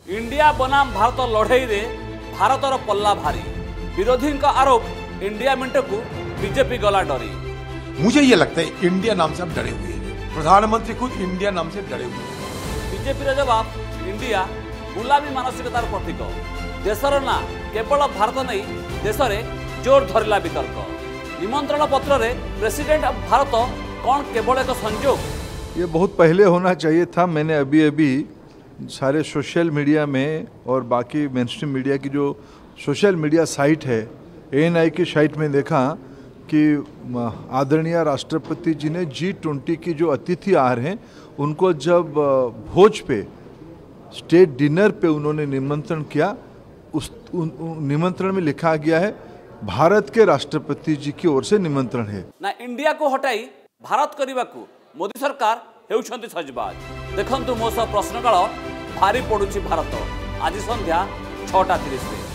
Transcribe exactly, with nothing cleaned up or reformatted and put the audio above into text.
India बनाम भारत लड़ई रे भारतर पल्ला भारी। विरोधी का आरोप इंडिया मिंट को बीजेपी गला डरी। मुझे ये लगता है इंडिया नाम से आप डरे हुए हैं, प्रधानमंत्री खुद इंडिया नाम से डरे हुए हैं। बीजेपी जवाब इंडिया गुलामी मानसिकतार प्रतीक। देशर ना केवल भारत नहीं देश में जोर धरला वितर्क। निमंत्रण पत्र रे प्रेसिडेंट ऑफ भारत कौन केवल एक संजोग। ये बहुत पहले होना चाहिए था। मैंने अभी अभी सारे सोशल मीडिया में और बाकी मेनस्ट्रीम मीडिया की जो सोशल मीडिया साइट है ए एन आई की साइट में देखा कि आदरणीय राष्ट्रपति जी ने जी ट्वेंटी की जो अतिथि आ रहे हैं उनको जब भोज पे स्टेट डिनर पे उन्होंने निमंत्रण किया, उस उन, उन, निमंत्रण में लिखा गया है भारत के राष्ट्रपति जी की ओर से निमंत्रण है ना। इंडिया को हटाई भारत करने को मोदी सरकार हेउछंती सजबाज। देखंतु मो सह प्रश्नकाल भारी पड़ुछि भारत। आज संध्या छटा तीस।